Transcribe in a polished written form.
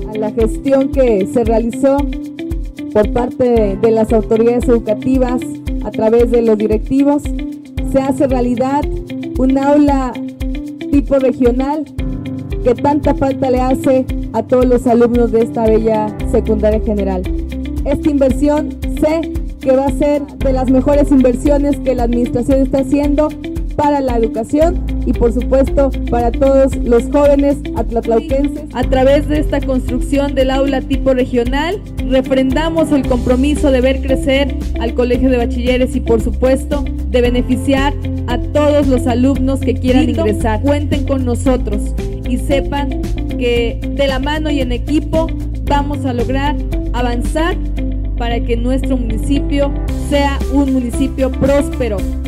a la gestión que se realizó por parte de las autoridades educativas a través de los directivos, se hace realidad un aula tipo regional que tanta falta le hace a todos los alumnos de esta bella secundaria general. Esta inversión sé que va a ser de las mejores inversiones que la administración está haciendo para la educación y por supuesto para todos los jóvenes atlatlauquenses. A través de esta construcción del aula tipo regional, refrendamos el compromiso de ver crecer al Colegio de Bachilleres y por supuesto de beneficiar a todos los alumnos que quieran ingresar. Cuenten con nosotros y sepan que de la mano y en equipo vamos a lograr avanzar para que nuestro municipio sea un municipio próspero,